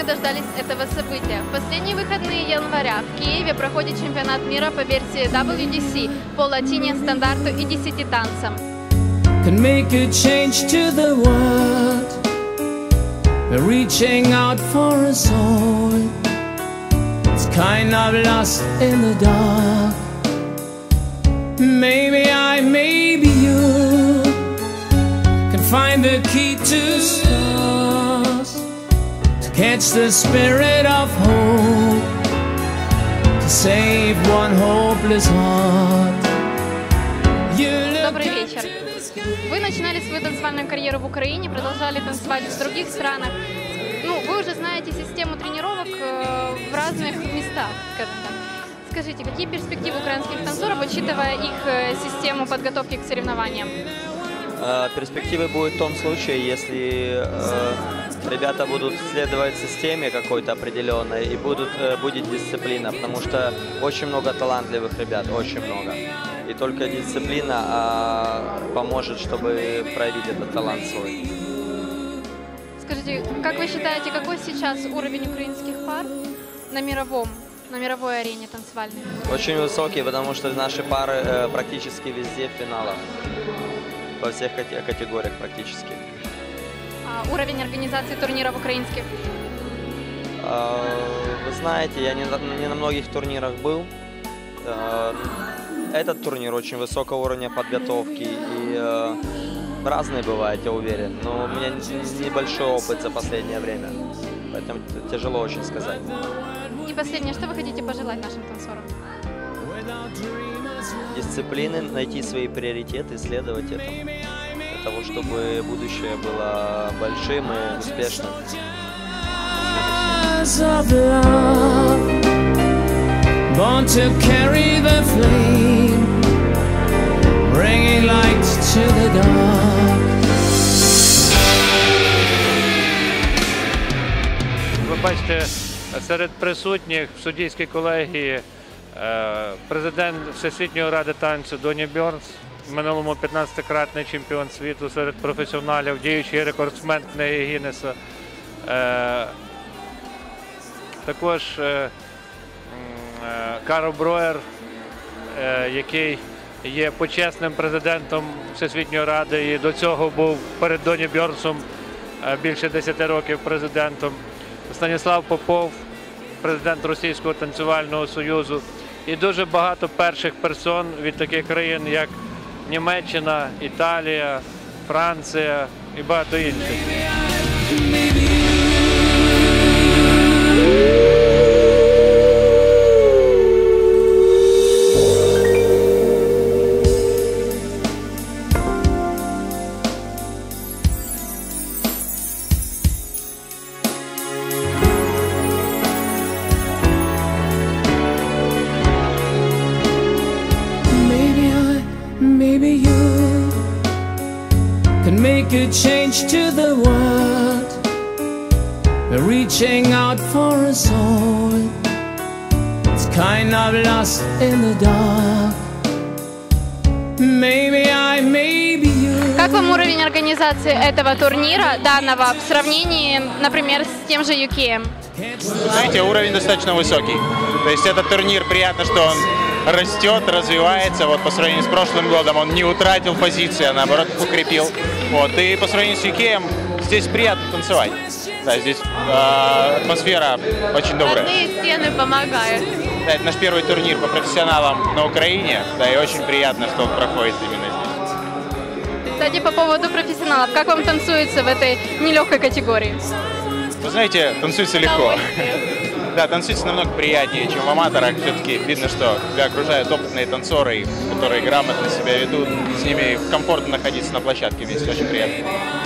дождались этого события. В последние выходные января в Киеве проходит чемпионат мира по версии WDC по латине, стандарту и 10 танцам. Can make a change to the world. We're reaching out for us all. It's kind of lost in the dark. Maybe I, maybe you can find the key to stars, to catch the spirit of hope, to save one hopeless heart. Добрый вечер. Вы начинали свою танцевальную карьеру в Украине, продолжали танцевать в других странах. Ну, вы уже знаете систему тренировок в разных местах, скажем так. Скажите, какие перспективы украинских танцоров, учитывая их систему подготовки к соревнованиям? Перспективы будут в том случае, если ребята будут следовать системе какой-то определенной и будет дисциплина, потому что очень много талантливых ребят, очень много. И только дисциплина поможет, чтобы проявить этот талант свой. Скажите, как вы считаете, какой сейчас уровень украинских пар на мировой арене танцевальной? Очень высокий, потому что наши пары практически везде в финалах. Во всех категориях практически. А уровень организации турниров украинских? Вы знаете, я не на многих турнирах был. Этот турнир очень высокого уровня подготовки и разные бывают, я уверен. Но у меня небольшой опыт за последнее время, поэтому тяжело очень сказать. И последнее, что вы хотите пожелать нашим танцорам? Дисциплины, найти свои приоритеты, следовать этому, для того, чтобы будущее было большим и успешным. Ви бачите, серед присутніх в суддівській колегії президент Всесвітньої ради танцю Доні Бьорнс, в минулому 15-кратний чемпіон світу серед професіоналів, діючий рекордсмен книги Гіннеса. Також Карл Броєр, який є почесним президентом Всесвітньої ради і до цього був перед Доні Бьорнсом більше 10 років президентом. Станіслав Попов, президент Російського танцювального союзу. І дуже багато перших персон від таких країн, як Німеччина, Італія, Франція і багато інших. Maybe you can make a change to the world. We're reaching out for us all. It's kind of lost in the dark. Maybe I, maybe you. Как вам уровень организации этого турнира, данного, в сравнении, например, с тем же UK? Знаете, уровень достаточно высокий. То есть этот турнир, приятно, что он растет, развивается. Вот по сравнению с прошлым годом он не утратил позиции, а наоборот их укрепил. Вот. И по сравнению с UK здесь приятно танцевать. Да, здесь атмосфера очень добрая. Родные стены помогают. Да, это наш первый турнир по профессионалам на Украине. Да, и очень приятно, что он проходит именно здесь. Кстати, по поводу профессионалов, как вам танцуется в этой нелегкой категории? Вы знаете, танцуется легко. Да, танцуется намного приятнее, чем в аматорах. Все-таки видно, что тебя окружают опытные танцоры, которые грамотно себя ведут. С ними комфортно находиться на площадке вместе. Очень приятно.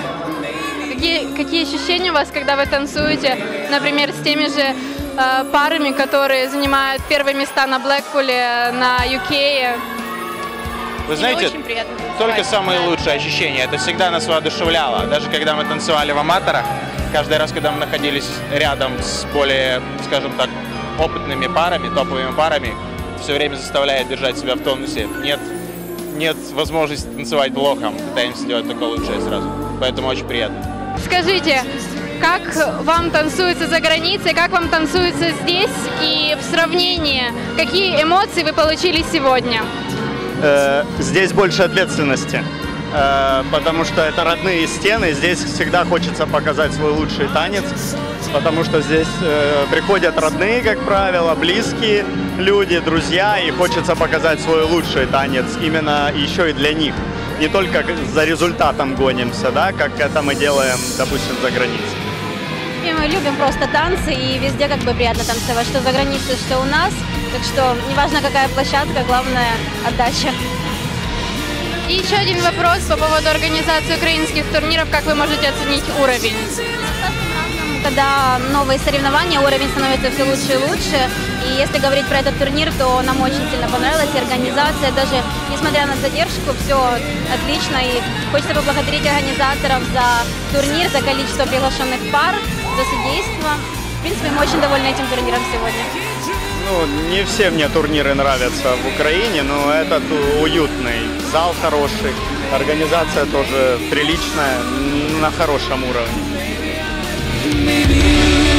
Какие ощущения у вас, когда вы танцуете, например, с теми же парами, которые занимают первые места на Блэкпуле, на UK? Вы знаете, только самые лучшие ощущения. Это всегда нас воодушевляло. Даже когда мы танцевали в аматорах, каждый раз, когда мы находились рядом с более, скажем так, опытными парами, топовыми парами, все время заставляет держать себя в тонусе. Нет возможности танцевать плохо, пытаемся сделать только лучшее сразу. Поэтому очень приятно. Скажите, Как вам танцуется за границей, как вам танцуется здесь, и в сравнении, какие эмоции вы получили сегодня? Здесь больше ответственности, потому что это родные стены, здесь всегда хочется показать свой лучший танец, потому что здесь приходят родные, как правило, близкие люди, друзья, и хочется показать свой лучший танец именно еще и для них. Не только за результатом гонимся, да, как это мы делаем, допустим, за границей. И мы любим просто танцы, и везде как бы приятно танцевать, что за границей, что у нас. Так что неважно, какая площадка, главное отдача. И еще один вопрос по поводу организации украинских турниров. Как вы можете оценить уровень? Когда новые соревнования, уровень становится все лучше и лучше. И если говорить про этот турнир, то нам очень сильно понравилась и организация. Даже несмотря на задержку, все отлично. И хочется поблагодарить организаторов за турнир, за количество приглашенных пар, за судейство. В принципе, мы очень довольны этим турниром сегодня. Ну, не все мне турниры нравятся в Украине, но этот уютный, зал хороший, организация тоже приличная, на хорошем уровне. Maybe